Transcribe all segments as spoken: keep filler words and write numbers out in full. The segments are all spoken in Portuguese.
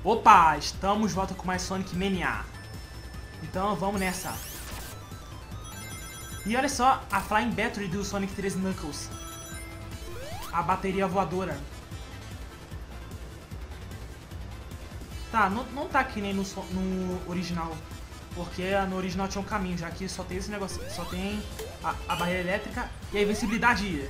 Opa, estamos de volta com mais Sonic Mania. Então vamos nessa. E olha só a Flying Battery do Sonic três Knuckles. A bateria voadora. Tá, não, não tá que nem no, no original. Porque no original tinha um caminho, já que só tem esse negócio. Só tem a, a barreira elétrica e a invencibilidade.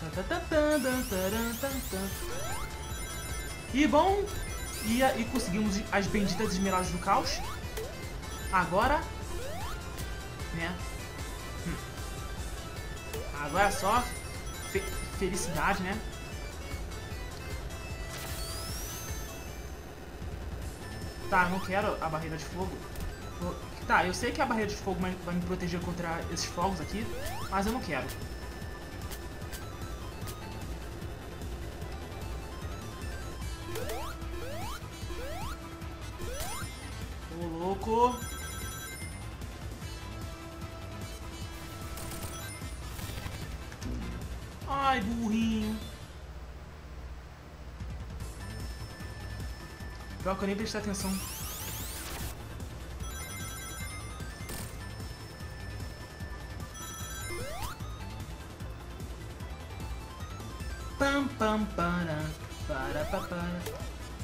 E bom, e, e conseguimos as benditas esmeraldas do caos. Agora, né? Hum. Agora é só fe felicidade, né? Tá, não quero a barreira de fogo. Tá, eu sei que a barreira de fogo vai me proteger contra esses fogos aqui, mas eu não quero. Ô, louco. Ai, burrinho. Pior que eu nem prestei atenção. Pam, pam, para, para, para, para.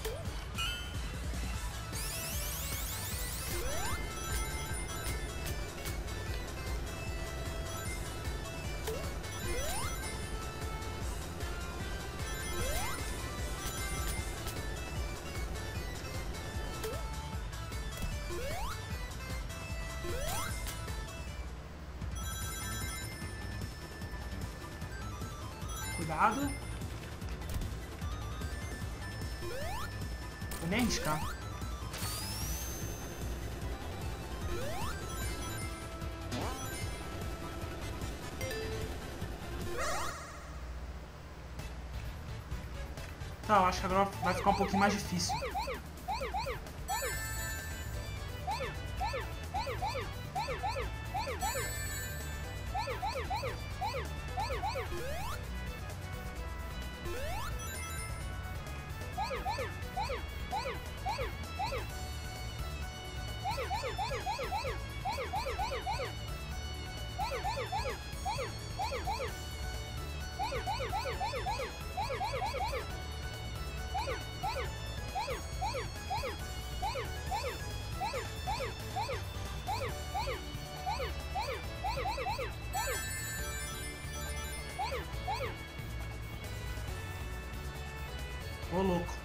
Cuidado. Vou nem arriscar. Tá, eu acho que agora vai ficar um pouquinho mais difícil. Ô, louco.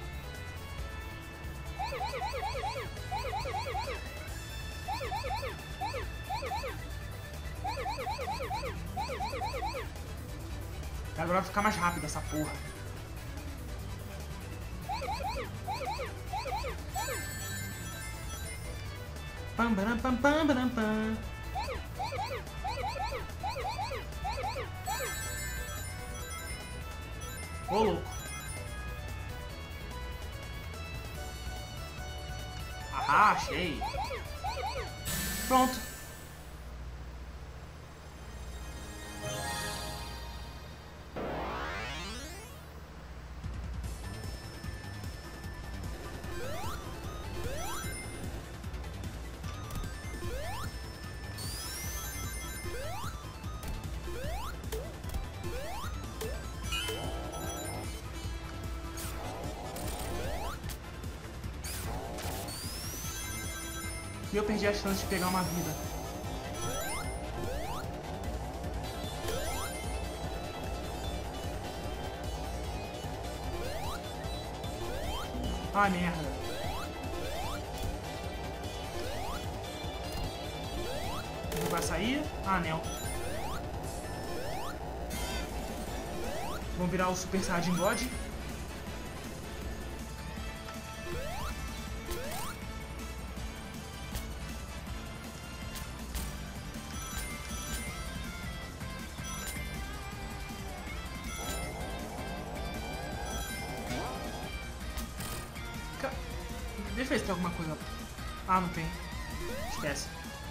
Agora vai ficar mais rápido essa porra. Pam, pam, pam, pam, pam, pam. Ô, louco. Ah, achei. Pronto. E eu perdi a chance de pegar uma vida. Ah, merda. Não vai sair? Ah, anel. Vamos virar o Super Saiyajin God. Deixa eu ver se tem alguma coisa. Ah, não tem. Esquece.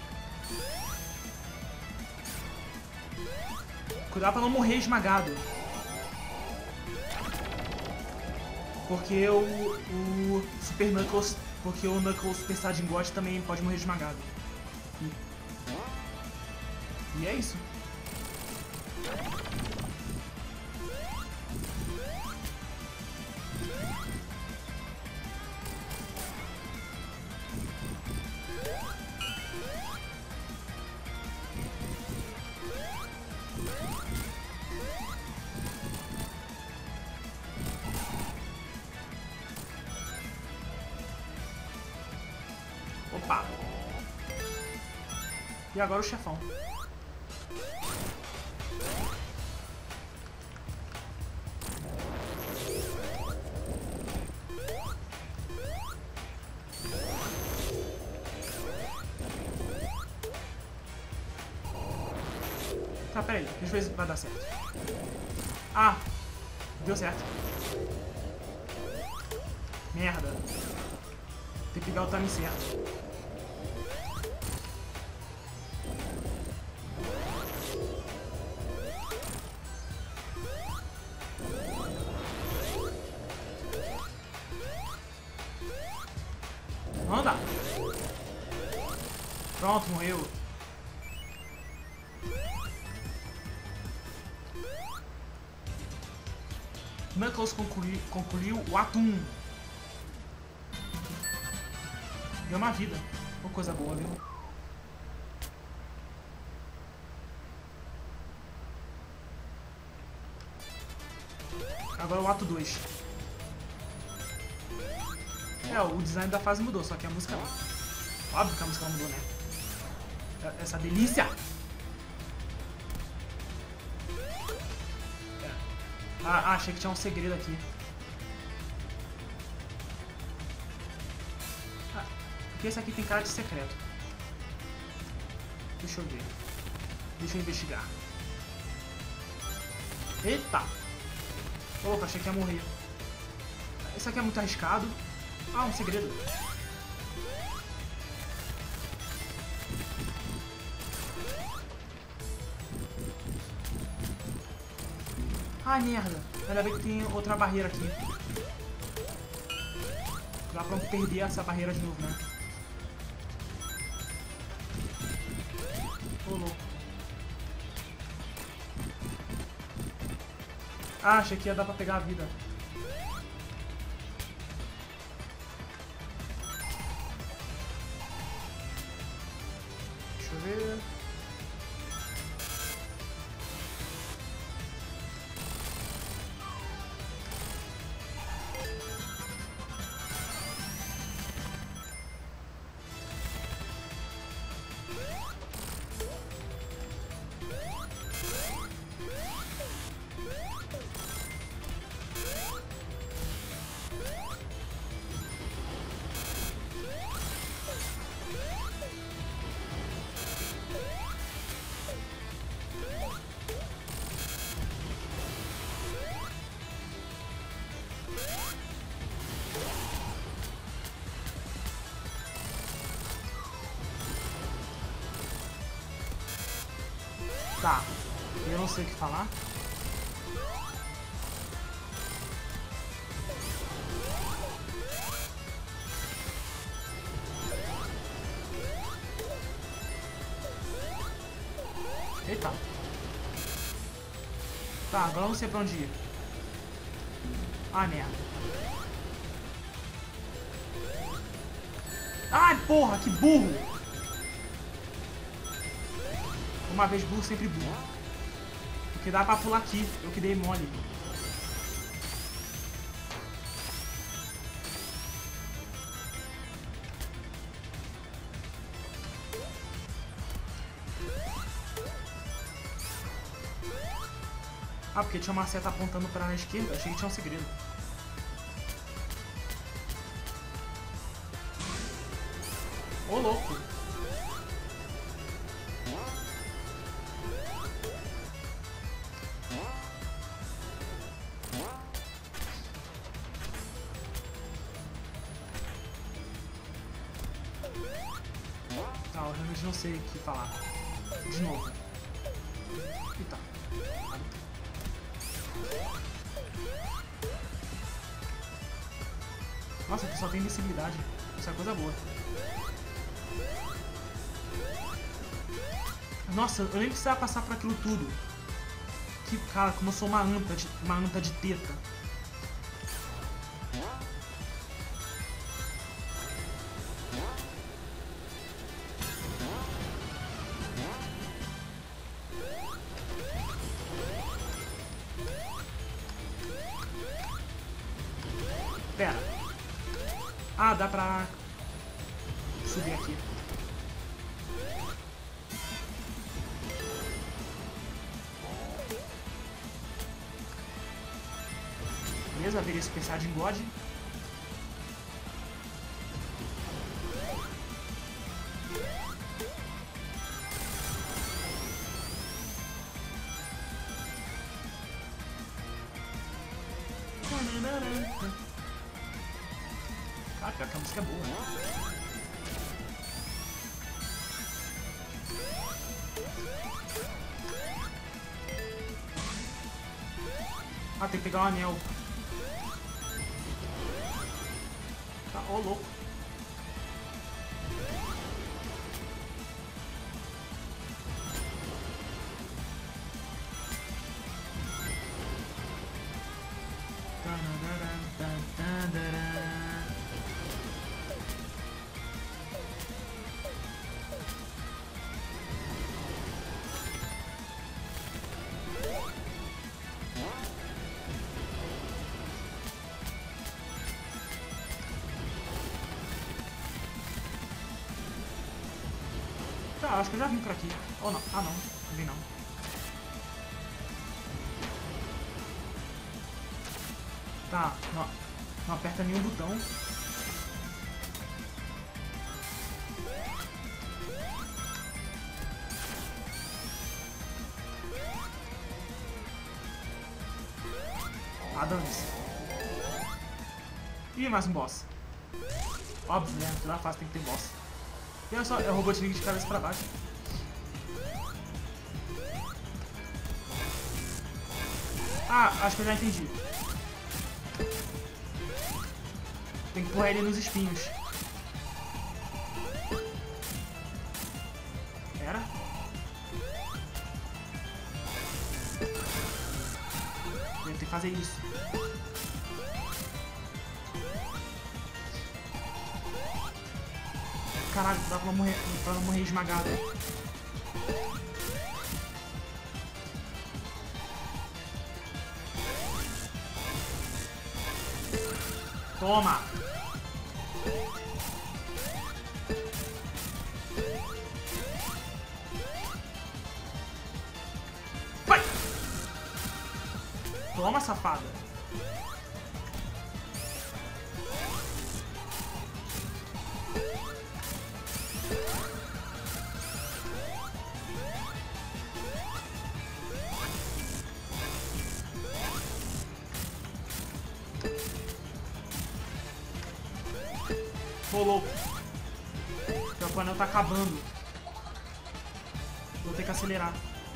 Cuidado pra não morrer esmagado. Porque o, o Super Knuckles, porque o Knuckles Super Saiyajin God também pode morrer esmagado. E, e é isso. Opa! E agora o chefão. Tá, peraí. Deixa eu ver se vai dar certo. Ah! Deu certo. Merda. Tem que pegar o timing certo. Anda! Pronto, morreu. Knuckles concluiu, concluiu o ato um. Deu uma vida. Uma coisa boa, viu? Agora o ato dois. É, o design da fase mudou, só que a música não. Óbvio que a música não mudou, né? Essa delícia! É. Ah, achei que tinha um segredo aqui. Ah, porque esse aqui tem cara de secreto. Deixa eu ver. Deixa eu investigar. Eita! Ô, louco, achei que ia morrer. Esse aqui é muito arriscado. Ah, um segredo. Ah, merda. Ainda bem que tem outra barreira aqui. Dá pra perder essa barreira de novo, né? Ô, louco. Ah, achei que ia dar pra pegar a vida. Deixa eu ver. Tá, eu não sei o que falar. Eita. Tá, agora eu não sei pra onde ir. Ah, merda. Ai, porra, que burro! Uma vez burro, sempre burro. Porque dá pra pular aqui. Eu que dei mole. Ah, porque tinha uma seta apontando pra a esquerda. Achei que tinha um segredo. Ô, louco. Tá, eu realmente não sei o que falar. De novo. Eita. Nossa, aqui só tem invencibilidade. Isso é coisa boa. Nossa, eu nem precisava passar por aquilo tudo. Que, cara, como eu sou uma anta de, uma anta de teta. Pera. Ah, dá pra subir aqui. Beleza, haveria Super Saiyajin God. Cara, pior que a música é boa, né? Ah, tem que pegar o anel. Tá, ô louco. Tá, acho que eu já vim por aqui. Ou não? Ah, não. Não vim não. Tá, não, não aperta nenhum botão. Ah, dane-se. Ih, mais um boss. Óbvio, né? Toda fase tem que ter boss. E olha só, é o Robotnik de cabeça pra baixo. Ah, acho que eu já entendi. Tem que empurrar ele nos espinhos. Pera. Eu tenho que fazer isso. Caralho, dá pra não morrer, pra não morrer esmagado. Toma! Vai! Toma, safada! Tô louco. Meu panel tá acabando. Vou ter que acelerar.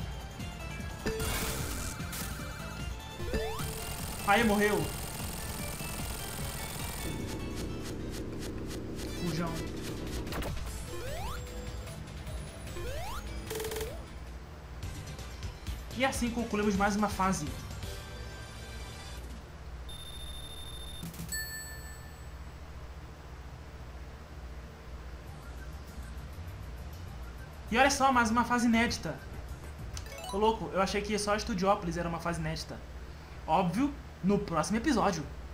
Aí, morreu. Fujão. E assim concluímos mais uma fase. E olha só, mais uma fase inédita. Ô louco, eu achei que só Studiópolis era uma fase inédita. Óbvio, no próximo episódio.